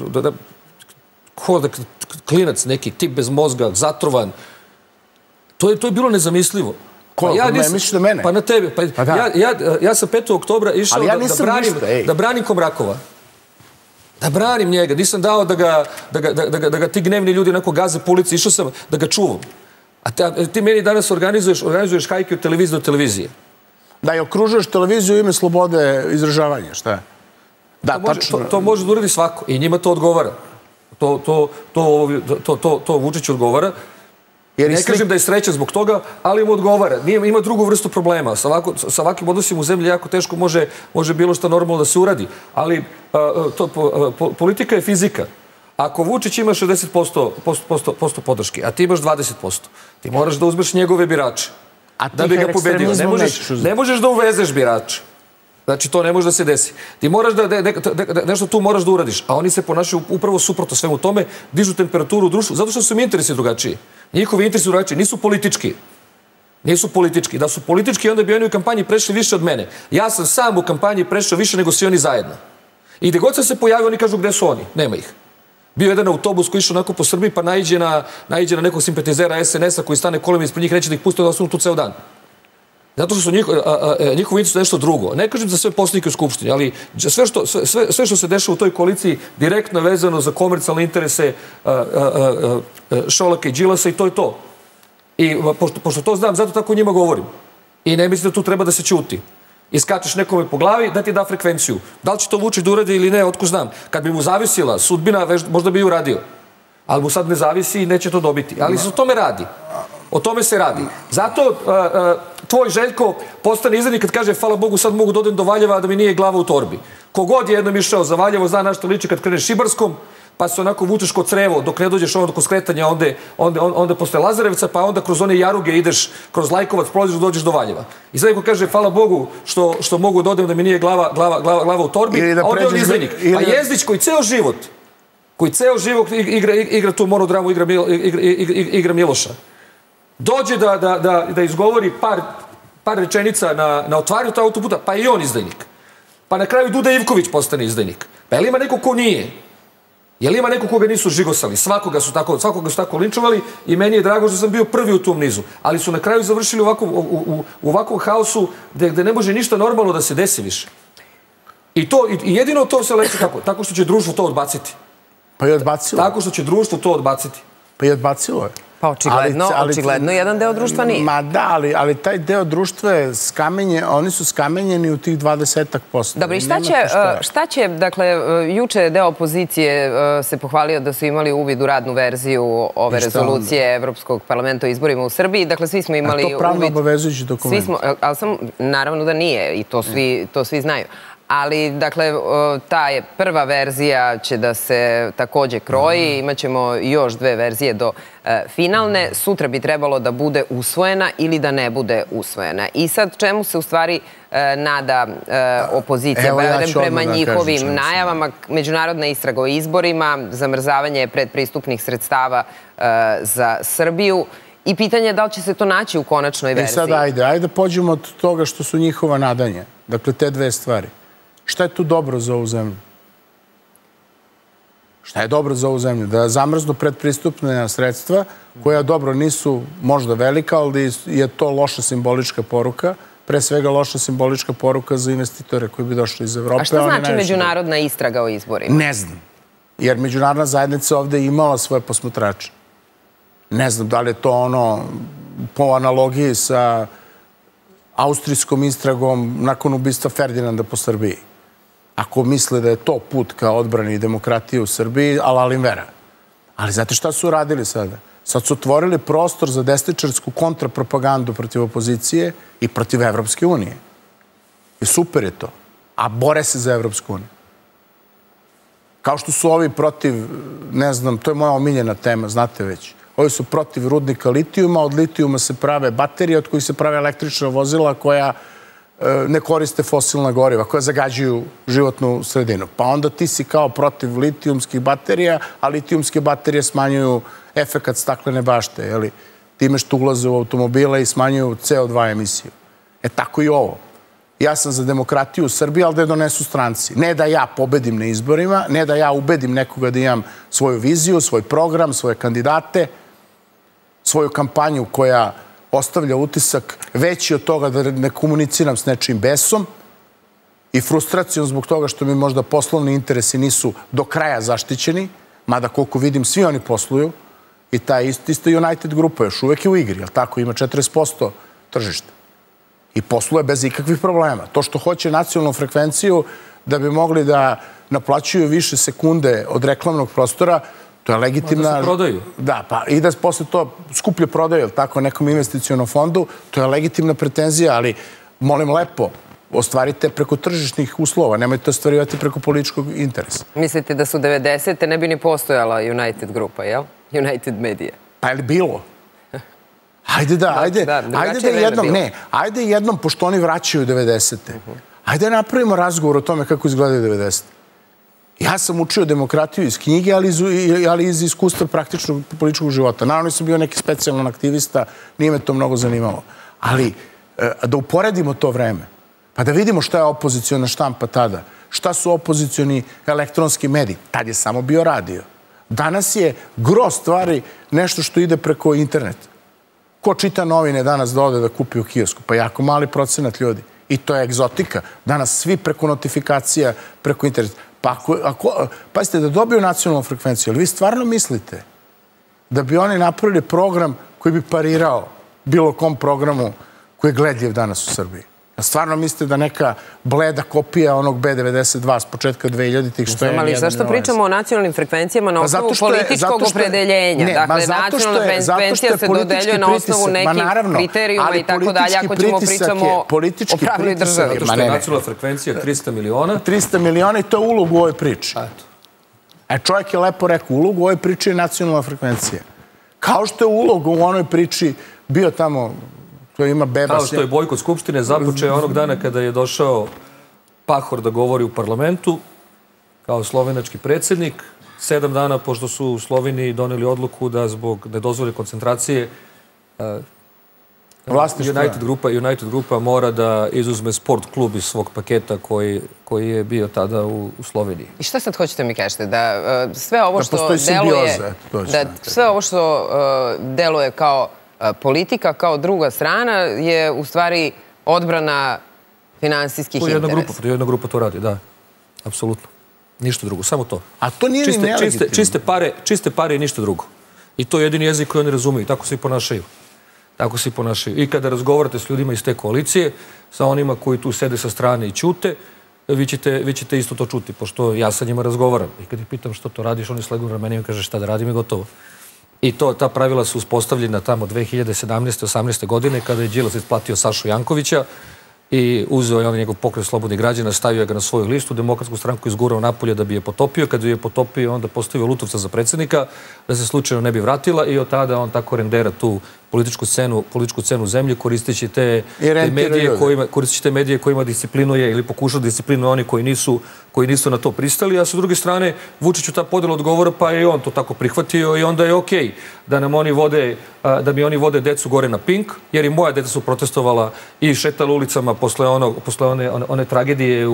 C: klinac, neki tip bez mozga, zatrovan. To je bilo nezamislivo.
B: Ko? Misliš na mene?
C: Pa na tebe. Ja sam 5. oktobra išao da branim Komrakova. Da branim njega. Nisam dao da ga ti gnevni ljudi onako gaze po ulici. Išao sam da ga čuvam. A ti meni danas organizuješ hajke od televizije do televizije.
B: Da, i okružuješ televiziju u ime slobode izražavanja, šta je?
C: To može da uradi svako i njima to odgovara. To Vučiću odgovara. Ne kažem da je srećan zbog toga, ali mu odgovara. Ima drugu vrstu problema. Sa ovakvim odnosima u zemlji jako teško može bilo što normalno da se uradi. Ali politika je fizika. Ako Vučić ima 60% podrške, a ti imaš 20%, ti moraš da uzmeš njegove birače da bi ga pobedio. Ne možeš da uvezeš birače. Znači, to ne može da se desi. Ti moraš nešto tu moraš da uradiš, a oni se ponašaju upravo suprotno svemu tome, dižu temperaturu u društvu, zato što su im interesi drugačiji. Njihovi interesi drugačiji, nisu politički. Nisu politički. Da su politički, onda bi oni u kampanji prešli više od mene. Ja sam sam u kampanji prešao više nego svi oni zajedno. I gde god sam se pojavio, oni kažu gde su oni. Nema ih. Bio jedan autobus koji išao onako po Srbiji, pa naiđe na nekog simpatizera SNS-a koji stane kolima ispred njih, neće da ih puste da ostanu tu ceo dan. Zato što su njihovi interes nešto drugo. Ne kažem za sve poslanike u Skupštini, ali sve što se dešava u toj koaliciji direktno je vezano za komercijalne interese Šolaka i Đilasa i to je to. I pošto to znam, zato tako njima govorim. I ne mislim da tu treba da se ćuti. Iskačeš nekome po glavi da ti da frekvenciju. Da li će to Vučić da uradi ili ne, otko znam. Kad bi mu zavisila sudbina, možda bi ju uradio. Ali mu sad ne zavisi i neće to dobiti. Ali se o tome radi. O tome se radi. Zato tvoj Željko postane izdajnik kad kaže hvala Bogu sad mogu da odem do Valjeva da mi nije glava u torbi. Kogod je jednom išao za Valjevo zna na što liči kad kreneš Šibarskom, pa se onako vučeš kod Crevo dok ne dođeš ono kod skretanja onda posle Lazarevca, pa onda kroz one jaruge ideš kroz Lajkovac, prolaziš dođeš do Valjeva. I sad neko kaže hvala Bogu što mogu da odem da mi nije glava u torbi, a onda je on izdajnik. A Jezdić koji ceo život igra tu monodramu, igra Miloša. Dođe da izgovori par rečenica na otvaranju tog autoputa, pa i on izdajnik. Pa na kraju Duda Ivković postane izdajnik. Pa je li ima neko ko nije? Je li ima neko koga nisu žigosali? Svakoga su tako linčovali i meni je drago što sam bio prvi u tom nizu. Ali su na kraju završili u ovakvom haosu gde ne može ništa normalno da se desi više. I jedino to se leči kako? Tako što će društvo to odbaciti.
B: Pa i odbacilo.
C: Tako što će društvo to odbaciti.
B: Pa i odbacilo je.
A: Pa očigledno jedan deo društva nije.
B: Ma da, ali taj deo društva je skamenjen, oni su skamenjeni u tih 20%.
A: Dobro, i šta će, dakle, juče deo opozicije se pohvalio da su imali uvid u radnu verziju ove rezolucije Evropskog parlamenta o izborima u Srbiji. Dakle, svi smo imali uvid.
B: A to pravno obavezujući dokument?
A: Ali naravno da nije i to svi znaju. Ali, dakle, ta je prva verzija će da se takođe kroji. Imaćemo još 2 verzije do finalne. Sutra bi trebalo da bude usvojena ili da ne bude usvojena. I sad čemu se u stvari nada opozicija? Prema njihovim najavama, međunarodna istraga o izborima, zamrzavanje predpristupnih sredstava za Srbiju i pitanje je da li će se to naći u konačnoj verziji.
B: I sad ajde pođemo od toga što su njihova nadanja. Dakle, te 2 stvari. Šta je tu dobro za ovu zemlju? Šta je dobro za ovu zemlju? Da zamrznu predpristupne sredstva, koja dobro nisu možda velika, ali je to loša simbolička poruka. Pre svega loša simbolička poruka za investitore koji bi došli iz Evrope.
A: A šta znači međunarodna istraga o izborima?
B: Ne znam. Jer međunarodna zajednica ovde imala svoje posmatrače. Ne znam da li je to ono po analogiji sa austrijskom istragom nakon ubistva Ferdinanda po Srbiji. Ako misle da je to put ka odbrani demokratije u Srbiji, ali vera. Ali znate šta su radili sada? Sad su otvorili prostor za desničarsku kontrapropagandu protiv opozicije i protiv Evropske unije. I super je to. A bore se za Evropsku uniju. Kao što su ovi protiv, ne znam, to je moja omiljena tema, znate već. Ovi su protiv rudnika litijuma, od litijuma se prave baterije, od kojih se prave električna vozila koja ne koriste fosilna goriva, koja zagađuju životnu sredinu. Pa onda ti si kao protiv litijumskih baterija, a litijumske baterije smanjuju efekat staklene bašte, time što ulaze u automobile i smanjuju CO2 emisiju. Tako i ovo. Ja sam za demokratiju u Srbiji, ali da je donesu stranci. Ne da ja pobedim na izborima, ne da ja ubedim nekoga da imam svoju viziju, svoj program, svoje kandidate, svoju kampanju ostavlja utisak veći od toga da ne komuniciram s nečim besom i frustracijom zbog toga što mi možda poslovni interesi nisu do kraja zaštićeni, mada koliko vidim svi oni posluju, i ta ista United grupa još uvek je u igri, jel tako, ima 40% tržišta. I posluje bez ikakvih problema. To što hoće nacionalnu frekvenciju da bi mogli da naplaćuju više sekunde od reklamnog prostora, to je legitimna...
C: Da se prodaju.
B: Da, pa i da posle to skuplje prodaju, jel tako, nekom investicionom fondu, to je legitimna pretenzija, ali molim lepo, ostvarite preko tržišnih uslova, nemojte ostvarivati preko političkog interesa.
A: Mislite da su 90. ne bi ni postojala United grupa, jel? United Media.
B: Pa je li bilo? Ajde jednom, pošto oni vraćaju 90. Ajde napravimo razgovor o tome kako izgledaju 90. Ja sam učio demokratiju iz knjige, ali iz iskustva praktičnog političkog života. Naravno, nisam bio neki specijalan aktivista, nije me to mnogo zanimalo. Ali da uporedimo to vreme, pa da vidimo šta je opoziciona štampa tada, šta su opozicioni elektronski mediji. Tad je samo bio radio. Danas je gro stvari nešto što ide preko interneta. Ko čita novine danas da ode da kupi u kiosku? Pa jako mali procenat ljudi. I to je egzotika. Danas svi preko notifikacija, preko interneta. Pa pazite, da dobiju nacionalnu frekvenciju, ali vi stvarno mislite da bi oni napravili program koji bi parirao bilo kom programu koji je gledljiv danas u Srbiji? Stvarno mislite da neka bleda kopija onog B92 s početka 2000-ih što je...
A: Ali zašto pričamo o nacionalnim frekvencijama na osnovu političkog opredeljenja? Dakle, nacionalna frekvencija se dodeljuje na osnovu nekih kriterijuma i tako dalje, ako ćemo pričamo o pravnoj državi.
C: Zato što je nacionalna frekvencija 300 miliona.
B: 300 miliona i to je ulog u ovoj priči. Čovjek je lepo rekao, ulog u ovoj priči je nacionalna frekvencija. Kao što je ulog u onoj priči bio tamo...
C: Kao što je bojkot Skupštine započeo onog dana kada je došao Pahor da govori u parlamentu kao slovenački predsjednik. 7 dana pošto su u Sloveniji doneli odluku da zbog nedozvoljene koncentracije United grupa mora da izuzme sport klub iz svog paketa koji je bio tada u Sloveniji.
A: I šta sad hoćete mi kažete? Da sve ovo što deluje kao politika kao druga strana je u stvari odbrana finansijskih interesa.
C: Jedna grupa to radi, da. Apsolutno. Ništa drugo, samo to.
B: A to nije ni nelegitimno.
C: Čiste pare i ništa drugo. I to je jedini jezik koji oni razumiju. Tako se i ponašaju. Tako se i ponašaju. I kada razgovarate s ljudima iz te koalicije, sa onima koji tu sede sa strane i ćute, vi ćete isto to čuti, pošto ja sa njima razgovaram. I kad ih pitam što to radiš, oni slegnu ramenima i kaže šta da radim i gotovo. I ta pravila su uspostavljena tamo 2017. 18. godine kada je Đilas isplatio Sašu Jankovića i uzeo je on njegov Pokret slobodnih građana, stavio ga na svoju listu, Demokratsku stranku izgurao napolje da bi je potopio. Kada je potopio, onda postavio Lutovca za predsjednika, da se slučajno ne bi vratila i od tada on tako rendera tu političku scenu zemlje koristeći te medije kojima disciplinuje ili pokušao da disciplinuje oni koji nisu na to pristali, a sa druge strane Vučiću ta podjela odgovora pa je i on to tako prihvatio i onda je okej da mi oni vode decu gore na Pink, jer i moja deca su protestovala i šetala ulicama posle one tragedije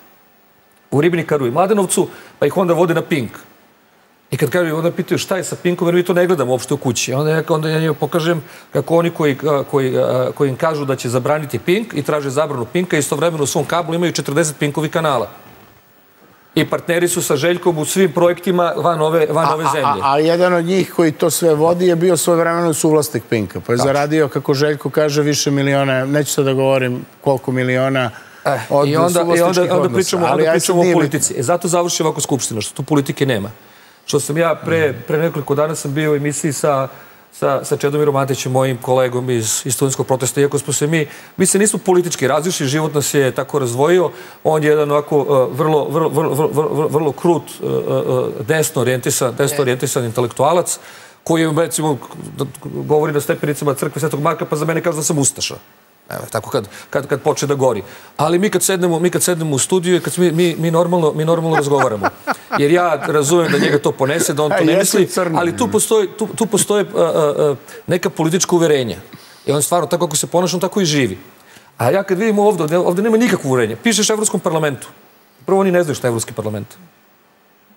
C: u Ribnikaru i Mladenovcu, pa ih onda vode na Pink. I kad kažu, onda pitaju šta je sa Pinkom, jer mi to ne gledamo uopšte u kući. Onda ja njima pokažem kako oni koji im kažu da će zabraniti Pink i traže zabranu Pinka, istovremeno u svom kablu imaju 40 Pinkovih kanala. I partneri su sa Željkom u svim projektima van ove zemlje.
B: A jedan od njih koji to sve vodi je bio svojevremeno suvlasnik Pinka. Pa je zaradio, kako Željko kaže, više miliona, neću sad da govorim koliko miliona od suvlasničkih odnosa.
C: Onda pričamo o politici. Zato završi ovako Skupština, što tu politike nema. Što sam ja pre nekoliko dana sam bio u emisiji sa Čedomirom Matićem, mojim kolegom iz studentskog protesta, iako smo se mi se nismo politički različili, život nas je tako razdvojio. On je jedan ovako vrlo krut, desno orijentisan intelektualac, koji, recimo, govori na stepenicama crkve Svetog Marka, pa za mene kaže da sam ustaša. Evo, tako kad počne da gori. Ali mi kad sednemo u studiju, mi normalno razgovaramo. Jer ja razumem da njega to ponese, da on to ne misli, ali tu postoje neka politička uverenja. I on stvarno, tako kako se ponaša, on tako i živi. A ja kad vidim ovdje nema nikakvo uverenje. Pišeš Evropskom parlamentu. Prvo, oni ne znaju šta je Evropski parlament.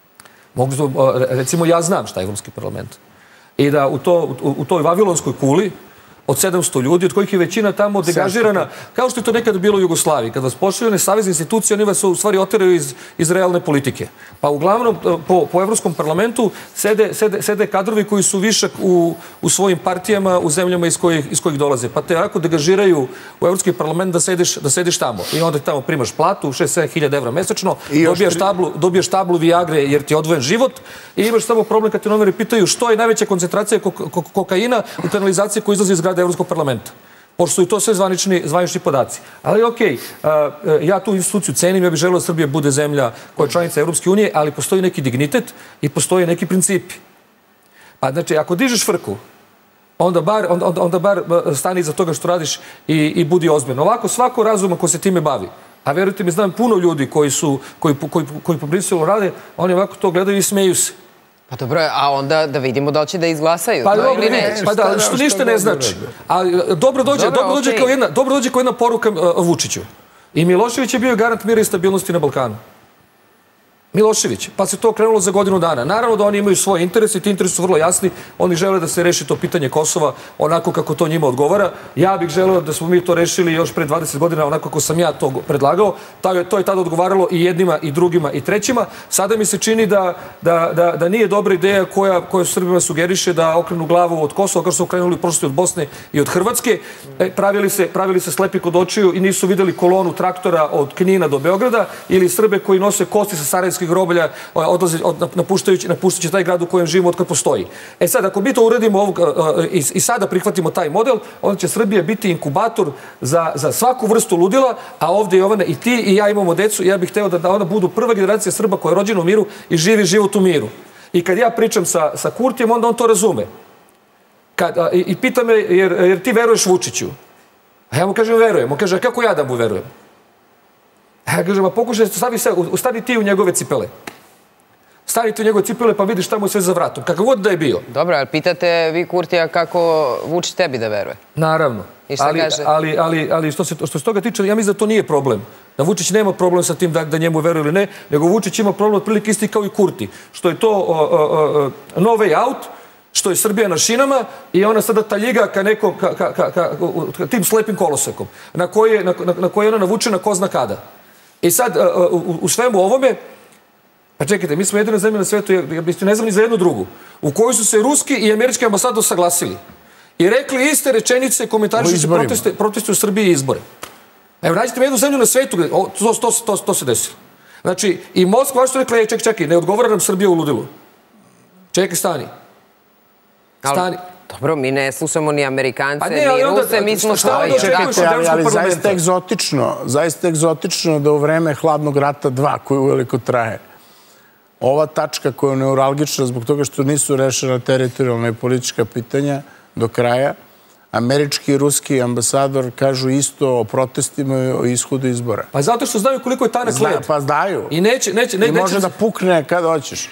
C: Recimo, ja znam šta je Evropski parlament. I da u toj vavilonskoj kuli od 700 ljudi, od kojih je većina tamo degažirana, kao što je to nekad bilo u Jugoslaviji. Kad vas pošalju savezne institucije, oni vas u stvari oteraju iz realne politike. Pa uglavnom po Evropskom parlamentu sede kadrovi koji su višak u svojim partijama, u zemljama iz kojih dolaze. Pa te jako degažiraju u Evropski parlament da sediš tamo. I onda tamo primaš platu, 6-7 hiljada evra mesečno, dobiješ tablu Viagre jer ti je odvojen život i imaš samo problem kad te novinari pitaju što je najveća koncentracija kokaina u kanalizaciji koja izlazi iz zgrade Evropskog parlamenta. Pošto su i to sve zvanični podaci. Ali okej, ja tu instituciju cenim, ja bih želeo da Srbija bude zemlja koja je članica Evropske unije, ali postoji neki dignitet i postoje neki principi. Pa znači, ako dižeš frku, onda bar stani iza toga što radiš i budi ozbiljan. Ovako, svako razuma ko se time bavi, a verujte mi, znam puno ljudi koji po Briselu rade, oni ovako to gledaju i smeju se.
A: Pa dobro, a onda da vidimo da će da izglasaju.
C: Pa dobro, pa da, što ništa ne znači. Ali dobro dođe kao jedna poruka Vučiću. I Milošević je bio garant mira i stabilnosti na Balkanu. Milošević, pa se to krenulo za godinu dana. Naravno da oni imaju svoje interese i ti interesi su vrlo jasni. Oni žele da se reši to pitanje Kosova onako kako to njima odgovara. Ja bih želeo da smo mi to rešili još pre 20 godina onako kako sam ja to predlagao. To je tada odgovaralo i jednima i drugima i trećima. Sada mi se čini da nije dobra ideja koja Srbima sugeriše da okrenu glavu od Kosova, kao što su okrenuli prošlosti od Bosne i od Hrvatske. Pravili se slepi kod očiju i nisu videli kolonu traktora od Knina do Beograda ili Srbe koji nose kosti sa sarajevskih groblja napuštajući taj grad u kojem živimo od kad postoji. E sad, ako mi to uradimo i sada prihvatimo taj model, onda će Srbija biti inkubator za svaku vrstu ludila, a ovdje Jovana i ti i ja imamo decu i ja bih hteo da ona budu prva generacija Srba koja je rođena u miru i živi život u miru. I kad ja pričam sa Kurtijem, onda on to razume. I pita me, jer ti veruješ Vučiću? A ja mu kažem, verujem. On kaže, a kako ja da mu verujem? Ja kažem, a pokušaj, stani ti u njegove cipele. Stani ti u njegove cipele pa vidiš šta mu je sve za vratom. Kakav god da je bio.
A: Dobro, ali pitate vi Kurtija kako Vučić tebi da veruje?
C: Naravno.
A: I šta kaže?
C: Ali što se toga tiče, ja mislim da to nije problem. Da Vučić nema problem sa tim da njemu veruje ili ne, nego Vučić ima problem otprilike isti kao i Kurti. Što je to no way out, što je Srbija na šinama i ona sada taljiga ka nekom, tim slepim kolosekom, na koji je ona navučena ko zna kada. I sad, u svemu ovome, pa čekajte, mi smo jedina zemlja na svetu, ne znam ni za jednu drugu, u kojoj su se ruski i američki ambasador saglasili i rekli iste rečenice komentarišući proteste u Srbiji i izbore. Evo, nađite mi jednu zemlju na svetu, to se desilo. Znači, i Moskva što rekla, čekaj, ne odgovara nam Srbija u ludilu. Čekaj, stani. Stani.
A: Dobro, mi ne slušamo ni Amerikance, ni Ruse, mi smo
C: šta onda očekuješ od Evropskog parlamenta?
B: Zaista egzotično da u vreme Hladnog rata 2, koji uveliko traje, ova tačka koja je neuralgična zbog toga što nisu rešena teritorijalna i politička pitanja do kraja, američki i ruski ambasador kažu isto o protestima i o ishodu izbora.
C: Pa zato što znaju koliko je tanak led.
B: Pa znaju.
C: I
B: može da pukne kada hoćeš.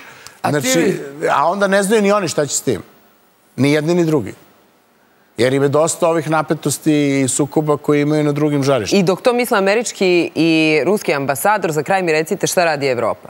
B: A onda ne znaju ni oni šta će s tim. Ni jedni ni drugi. Jer im je dosta ovih napetosti i sukoba koji imaju na drugim žarištima.
A: I dok to misle američki i ruski ambasador, za kraj mi recite šta radi Evropa?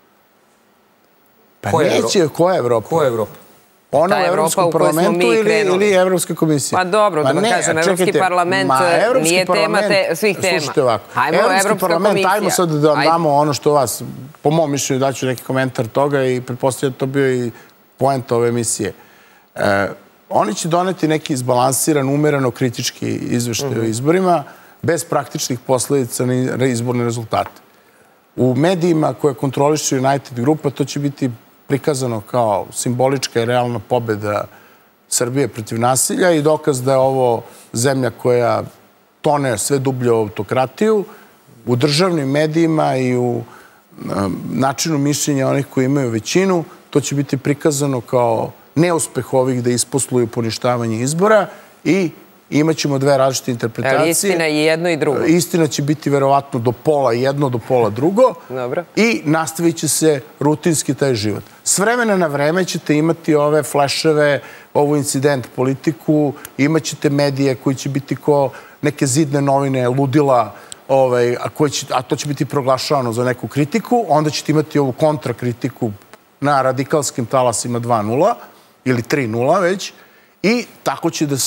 B: Pa neće, koja je Evropa?
C: Koja je Evropa?
B: Ona u Evropskom parlamentu ili Evropska komisija?
A: Pa dobro, da vam kažem, Evropski parlament nije tema svih tema.
B: Slušajte ovako. Evropski parlament, ajmo sad da vam damo ono što vas, po mom mišljenju daću neki komentar toga i pretpostavljam to bio i poenta ove emisije. Oni će doneti neki izbalansiran, umereno kritički izveštaj o izborima, bez praktičnih posledica na izborne rezultate. U medijima koje kontroliše United grupa to će biti prikazano kao simbolička i realna pobjeda Srbije protiv nasilja i dokaz da je ovo zemlja koja tone sve dublje u autokratiju. U državnim medijima i u načinu mišljenja onih koji imaju većinu, to će biti prikazano kao neuspeh ovih da isposluju poništavanje izbora i imat ćemo dve različite interpretacije.
A: Ali istina je jedno i drugo.
B: Istina će biti verovatno do pola jedno, do pola drugo.
A: Dobro.
B: I nastavit će se rutinski taj život. S vremena na vreme ćete imati ove fleševe, ovu incident politiku, imat ćete medije koji će biti ko neke zidne novine, ludila, a to će biti proglašavano za neku kritiku. Onda ćete imati ovu kontrakritiku na radikalskim talasima 2.0 ili 3.0 već. I tako će da se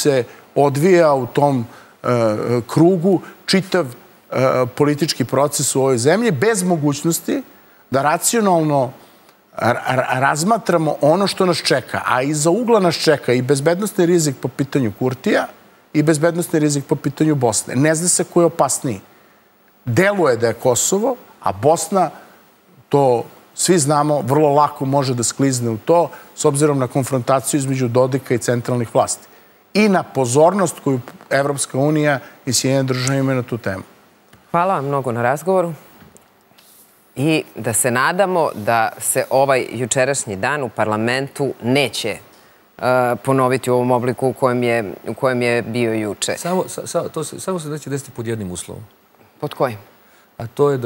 B: odvija u tom krugu čitav politički proces u ovoj zemlji, bez mogućnosti da racionalno razmatramo ono što nas čeka. A iza ugla nas čeka i bezbednostni rizik po pitanju Kurtija i bezbednostni rizik po pitanju Bosne. Ne zna se ko je opasniji. Deluje da je Kosovo, a Bosna, to svi znamo, vrlo lako može da sklizne u to s obzirom na konfrontaciju između Dodika i centralnih vlasti. I na pozornost koju Evropska unija i Sjedinjene Države imaju na tu temu.
A: Hvala vam mnogo na razgovoru i da se nadamo da se ovaj jučerašnji dan u parlamentu neće ponoviti u ovom obliku u kojem je bio juče.
C: Samo se neće desiti pod jednim uslovom.
A: Pod kojim?
C: A to je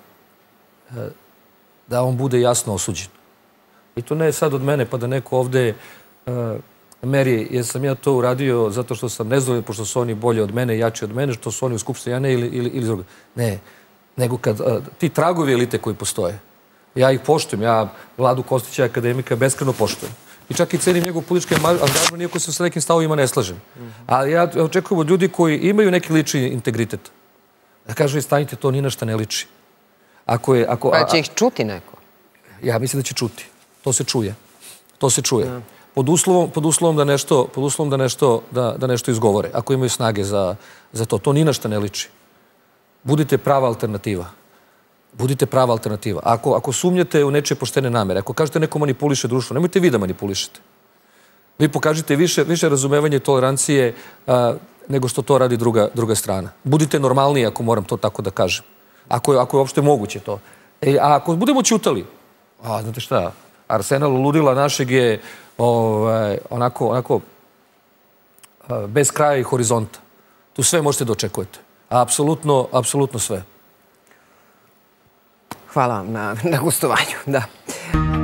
C: da on bude jasno osuđen. I to ne sad od mene, pa da neko ovde meri, jesam ja to uradio zato što sam nezadovoljan, pošto su oni bolje od mene, jači od mene, što su oni u Skupštini, ja ne, ili drugo. Ne, nego kad ti tragovi elite koji postoje, ja ih poštujem, ja Vladu Kostića, akademika, beskreno poštujem. I čak i cenim njegov politički angažman, iako se sa nekim stavovima ne slažem. Ali ja očekujem od ljudi koji imaju neki lični integritet, da kažu i stanite, to ni na šta ne liči.
A: Pa će ih čuti neko?
C: Ja mislim da će čuti. To se čuje. To se čuje. Pod uslovom da nešto izgovore, ako imaju snage za to. To ni na šta ne liči. Budite prava alternativa. Budite prava alternativa. Ako sumnjate u nečije poštene namere, ako kažete neko manipuliše društvo, nemojte vi da manipulišete. Vi pokažite više razumevanja i tolerancije nego što to radi druga strana. Budite normalniji, ako moram to tako da kažem. Ako je uopšte moguće to. A ako budemo ćutali, znate šta, arsenal ludila našeg je onako bez kraja i horizonta. Tu sve možete da očekujete. Apsolutno sve.
A: Hvala vam na gostovanju. Da.